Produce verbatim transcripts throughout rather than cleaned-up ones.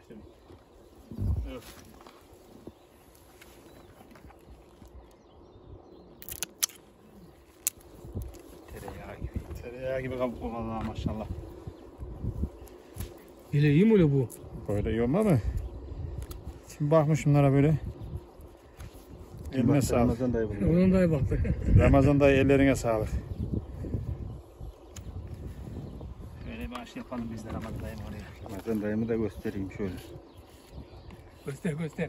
başladı. Öf. Tereyağı gibi. Tereyağı gibi kabuk vallahi maşallah. Öyle iyi mi öyle bu? Böyle iyi olma mı? Şimdi bakmış şunlara böyle. Eline sağlık. Ramazan dayı bunu. Ondan daha baktı. Ramazan dayı ellerine sağlık. Böyle bir aşı yapalım biz de Ramazan dayım oraya. Ramazan dayımı da göstereyim şöyle. Göster göster.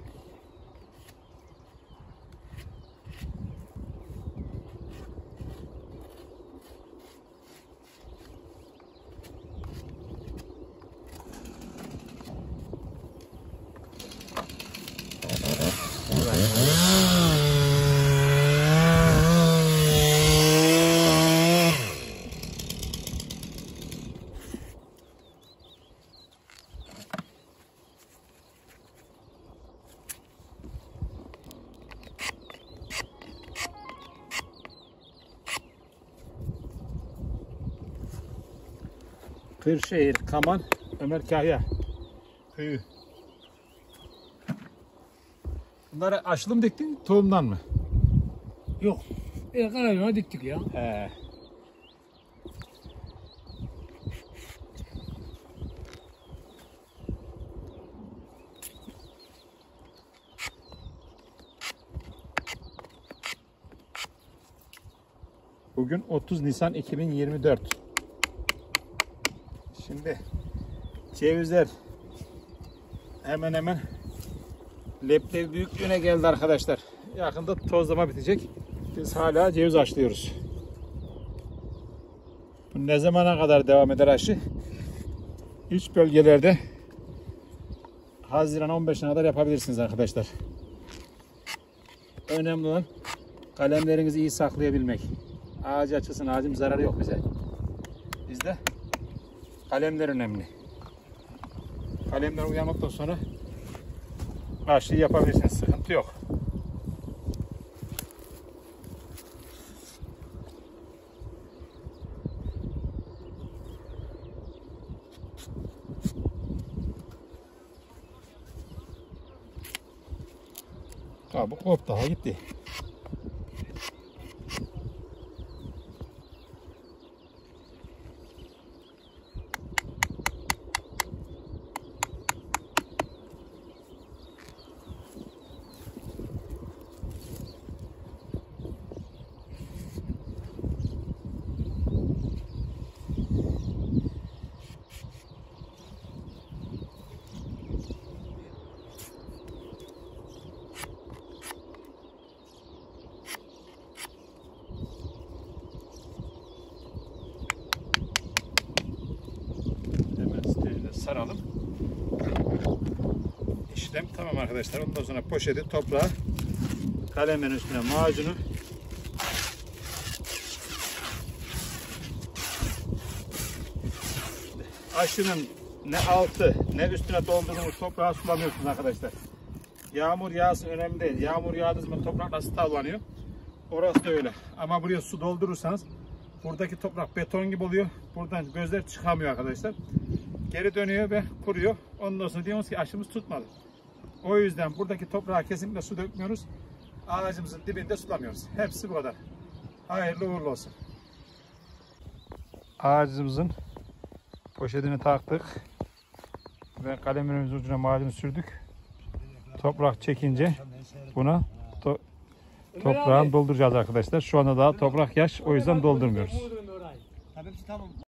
Kırşehir, Kaman, Ömer Kahya köyü. Bunları aşılı mı diktin, tohumdan mı? Yok. E karayona diktik ya. He. Bugün otuz Nisan iki bin yirmi dört. Şimdi cevizler hemen hemen leblebi büyüklüğüne geldi arkadaşlar. Yakında tozlama bitecek. Biz hala ceviz aşılıyoruz. Bu ne zamana kadar devam eder aşı? İç bölgelerde Haziran on beşine kadar yapabilirsiniz arkadaşlar. Önemli olan kalemlerinizi iyi saklayabilmek. Ağacı açılsın, ağacın zararı yok bize. Bizde kalemler önemli. Kalemler uyanmaktan sonra aşıyı yapabilirsiniz. Sıkıntı yok. Kabuk hop daha gitti. Saralım. İşlem tamam arkadaşlar. Ondan sonra poşeti, toprağı, kalemin üstüne macunu, aşının ne altı ne üstüne doldurduğumuz toprağı sulamıyorsunuz arkadaşlar. Yağmur yağsın önemli değil. Yağmur yağdığı zaman toprak nasıl tavlanıyor? Orası da öyle. Ama buraya su doldurursanız buradaki toprak beton gibi oluyor. Buradan gözler çıkamıyor arkadaşlar. Geri dönüyor ve kuruyor. Ondan sonra diyoruz ki aşımız tutmadı. O yüzden buradaki toprağa kesinlikle su dökmüyoruz. Ağacımızın dibinde sulamıyoruz. Hepsi bu kadar. Hayırlı uğurlu olsun. Ağacımızın poşetini taktık. Ve kalemimizin ucuna macunu sürdük. Toprak çekince buna to toprağın dolduracağız arkadaşlar. Şu anda daha toprak yaş. O yüzden doldurmuyoruz.